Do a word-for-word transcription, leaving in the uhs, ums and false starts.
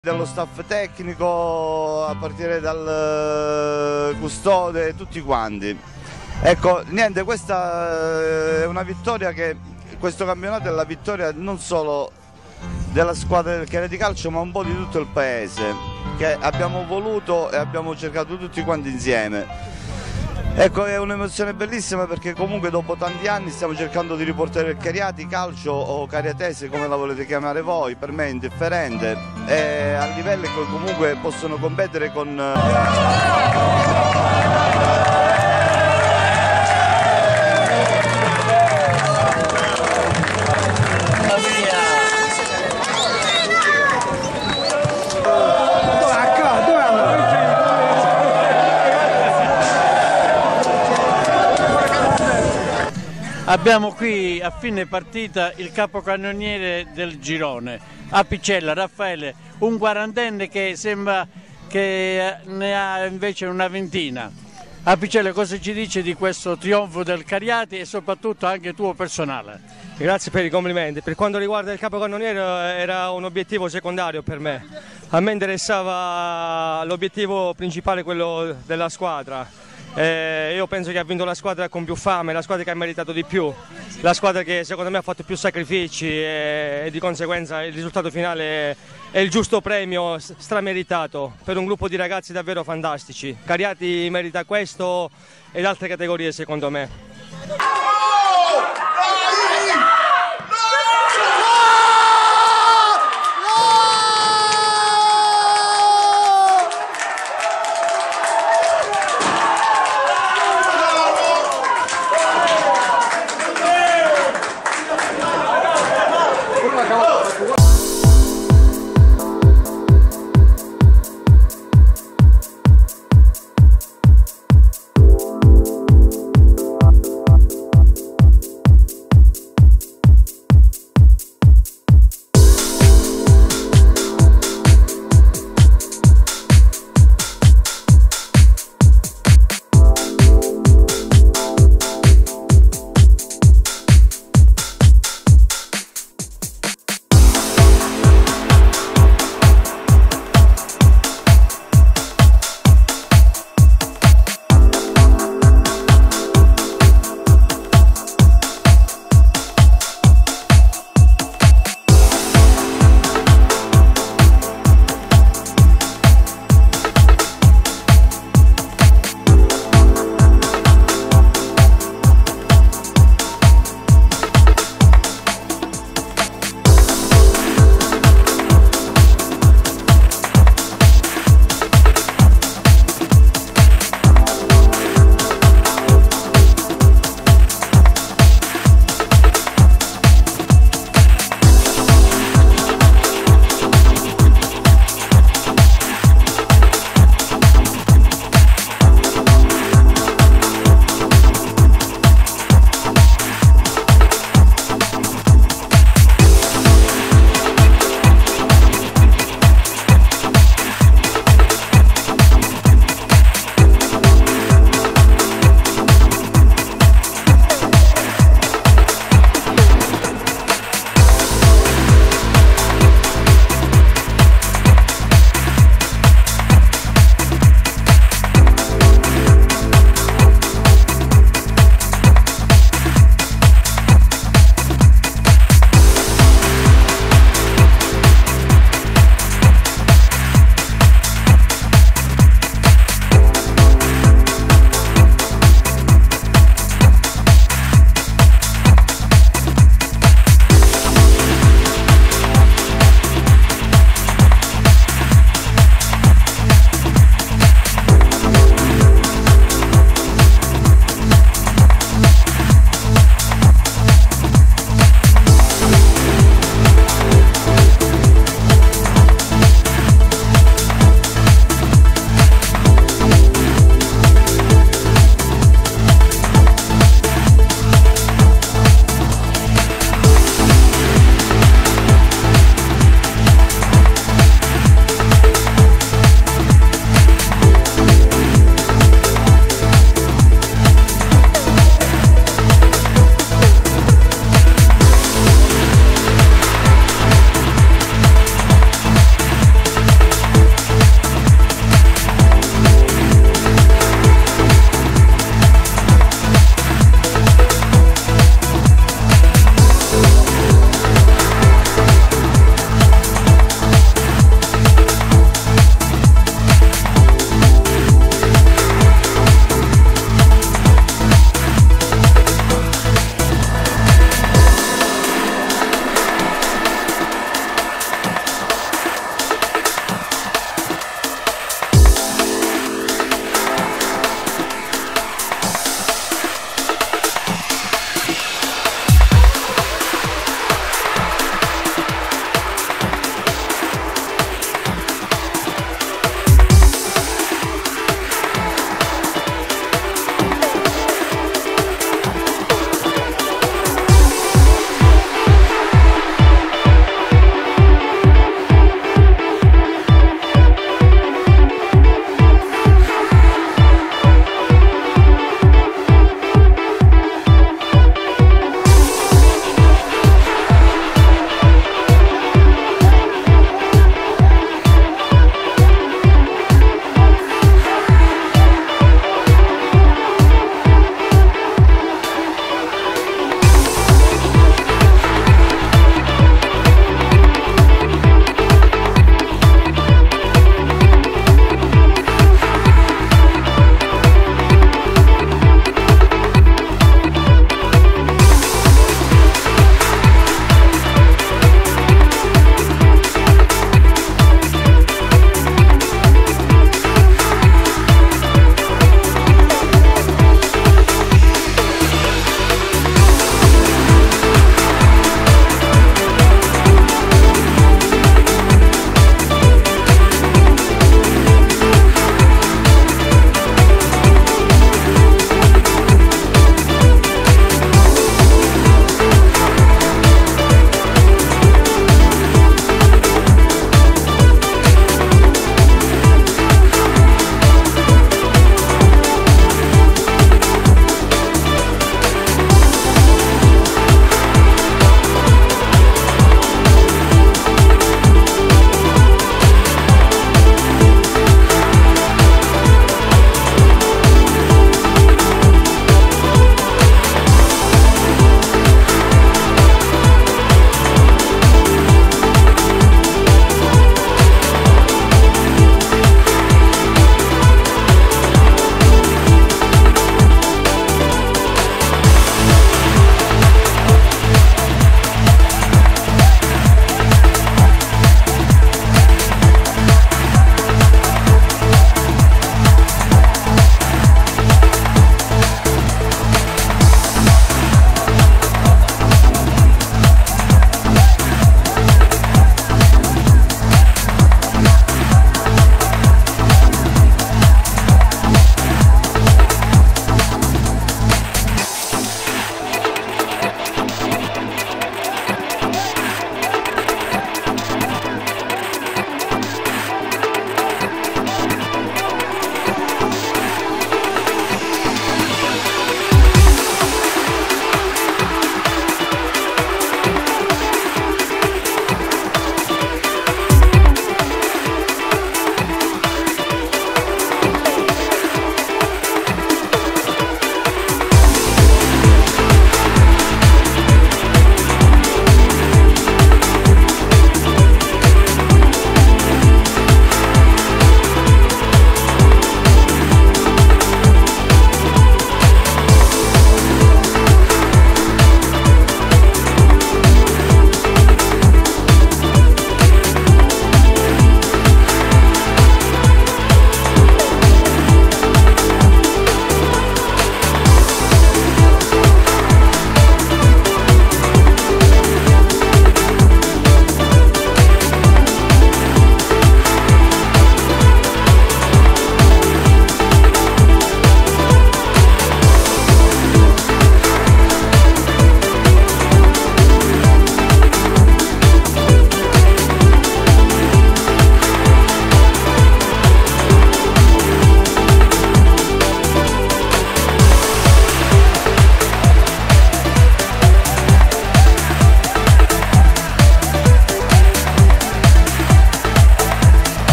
dello staff tecnico, a partire dal custode, tutti quanti. Ecco, niente, questa è una vittoria che, questo campionato è la vittoria non solo della squadra del Chiariati Calcio, ma un po' di tutto il paese, che abbiamo voluto e abbiamo cercato tutti quanti insieme. Ecco, è un'emozione bellissima perché comunque dopo tanti anni stiamo cercando di riportare il Chiariati Calcio o Cariatese, come la volete chiamare voi, per me è indifferente, e a livelli che comunque possono competere con... Abbiamo qui a fine partita il capocannoniere del girone, Apicella Raffaele, un quarantenne che sembra che ne ha invece una ventina. Apicella, cosa ci dice di questo trionfo del Chiariati e soprattutto anche tuo personale? Grazie per i complimenti. Per quanto riguarda il capocannoniere era un obiettivo secondario per me. A me interessava l'obiettivo principale, quello della squadra. Eh, io penso che ha vinto la squadra con più fame, la squadra che ha meritato di più, la squadra che secondo me ha fatto più sacrifici e, e di conseguenza il risultato finale è, è il giusto premio strameritato per un gruppo di ragazzi davvero fantastici. Chiariati merita questo ed altre categorie secondo me.